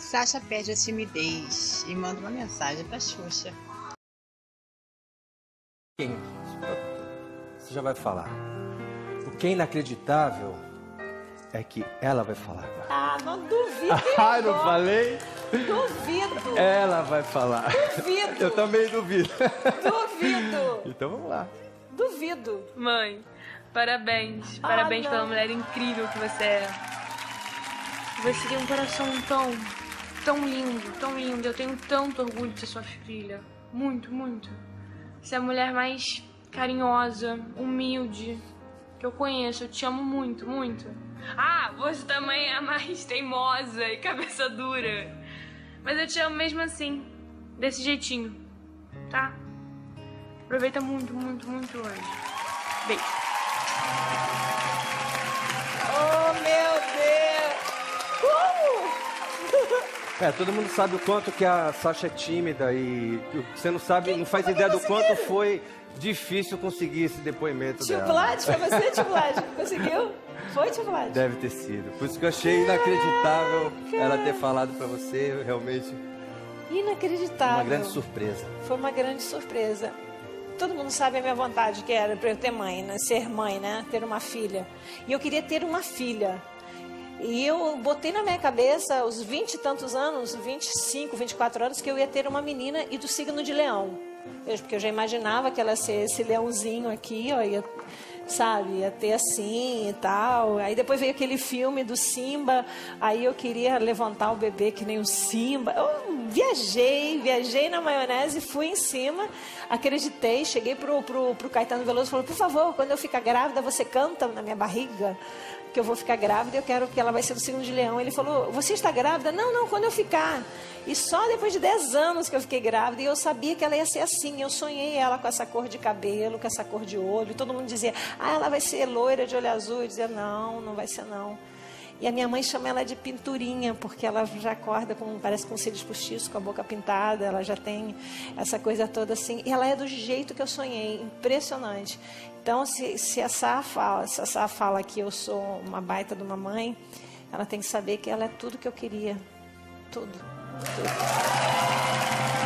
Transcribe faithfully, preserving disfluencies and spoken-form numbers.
Sasha perde a timidez e manda uma mensagem pra Xuxa. Quem? Você já vai falar. O que é inacreditável é que ela vai falar. Ah, não duvido. Ah, não falei? Duvido. Ela vai falar. Duvido. Eu também duvido. Duvido. Então vamos lá. Duvido. Mãe, parabéns. Ah, parabéns não. pela mulher incrível que você é. Você tem um coração tão, tão lindo, tão lindo. Eu tenho tanto orgulho de ser sua filha. Muito, muito. Você é a mulher mais carinhosa, humilde que eu conheço. Eu te amo muito, muito. Ah, você também é a mais teimosa e cabeça dura. Mas eu te amo mesmo assim, desse jeitinho, tá? Aproveita muito, muito, muito hoje. Beijo. Oh, meu Deus! Uh! É, todo mundo sabe o quanto que a Sasha é tímida e você não sabe, que, não faz ideia do quanto foi difícil conseguir esse depoimento Tio dela. Vlad, foi você, Tio Vlad? Conseguiu? Foi, Tio Vlad? Deve ter sido. Por isso que eu achei inacreditável ela ter falado pra você, realmente. Inacreditável. Uma grande surpresa. Foi uma grande surpresa. Todo mundo sabe a minha vontade que era para eu ter mãe, né? Ser mãe, né? Ter uma filha. E eu queria ter uma filha. E eu botei na minha cabeça, aos vinte e tantos anos, vinte e cinco, vinte e quatro anos, que eu ia ter uma menina e do signo de leão. Eu, porque eu já imaginava que ela ia ser esse leãozinho aqui, ó, ia, sabe, ia ter assim e tal. Aí depois veio aquele filme do Simba, aí eu queria levantar o bebê que nem o Simba. Eu viajei, viajei na maionese, fui em cima, acreditei, cheguei pro, pro, pro Caetano Veloso e falei, por favor, quando eu ficar grávida, você canta na minha barriga, que eu vou ficar grávida, eu quero que ela vai ser do signo de leão. Ele falou, você está grávida? Não, não, quando eu ficar. E só depois de dez anos que eu fiquei grávida, e eu sabia que ela ia ser assim. Eu sonhei ela com essa cor de cabelo, com essa cor de olho. Todo mundo dizia, ah, ela vai ser loira de olho azul. Eu dizia, não, não vai ser não. E a minha mãe chama ela de pinturinha, porque ela já acorda com, parece com cílios postiços, com a boca pintada, ela já tem essa coisa toda assim. E ela é do jeito que eu sonhei, impressionante. Então, se, se a Sá fala, se a Sá fala que eu sou uma baita de uma mãe, ela tem que saber que ela é tudo que eu queria. Tudo. Tudo.